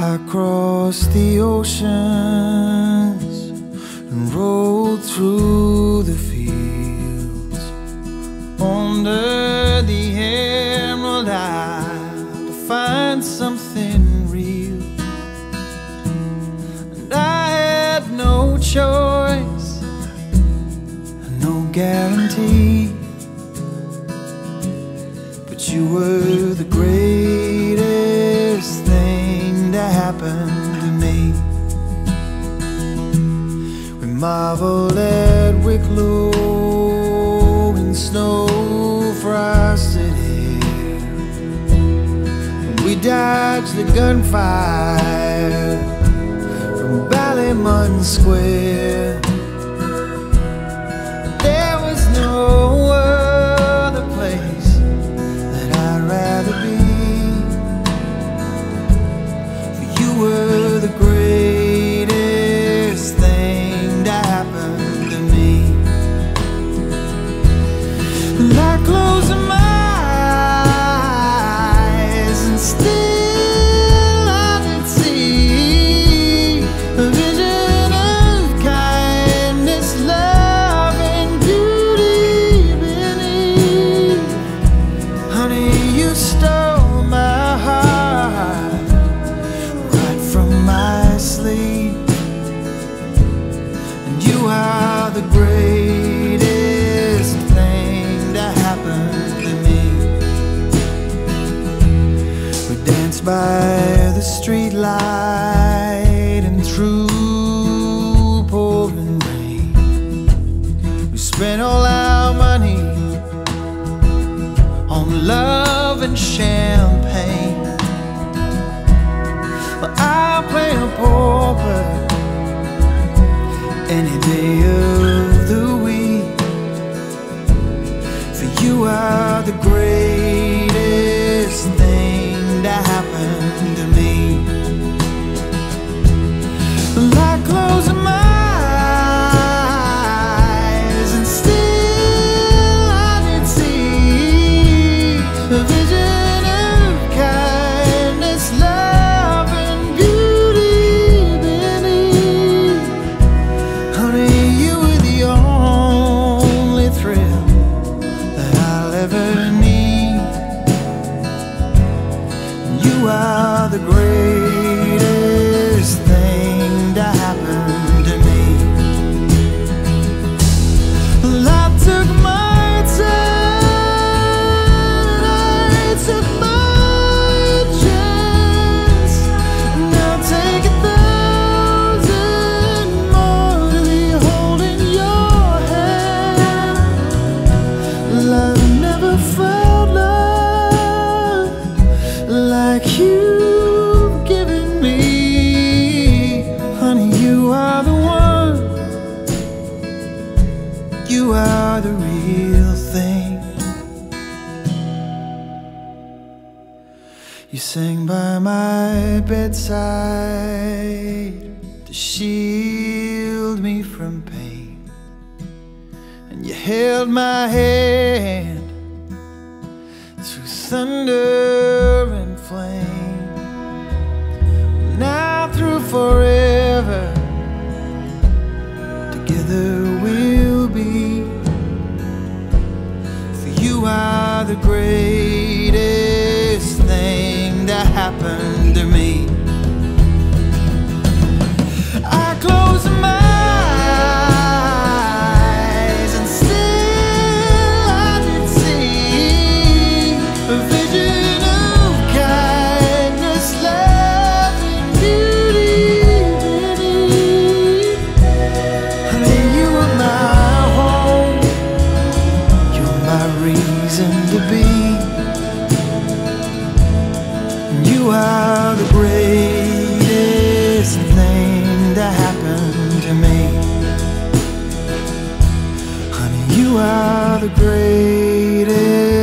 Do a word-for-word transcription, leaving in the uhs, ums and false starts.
I crossed the oceans and rode through the fields under the emerald eye to find something real. And I had no choice, no guarantee, but you were the greatest thing that happened to me. We marveled at Wicklow in snow-frosted air. We dodged the gunfire from Ballymun Square. There was no other place that I'd rather be. For you were the greatest thing that happened to me. And I close my eyes and still I did see a vision of kindness, love, and beauty beneath. Honey, you stole my heart right from my sleep. And you are the greatest thing that happened to me. We danced by the street light and through pouring rain. We spent all our money on love and champagne. But I'll play a pauper any day of the week. For you are the greatest thing that happened to me. Well, I close my eyes and still I did see a vision of kindness, love, and beauty beneath. Honey, you were the only thrill that I'll ever need. You are the greatest thing that happened to me. Well, I took my time, I took my chance, and I'll take a thousand more to be holding your hand. I've never felt love like you've given me. Honey, you are the one. You are the real thing. You sang by my bedside to shield me from pain, and you held my hand through thunder and flame. Now through forever, together we'll be. For you are the greatest thing that happened to me. I close my eyes and still I did see a vision of kindness, love, and beauty beneath. Honey, you are my home. You're my reason to be. You are the greatest thing that happened to me. Honey, you are the greatest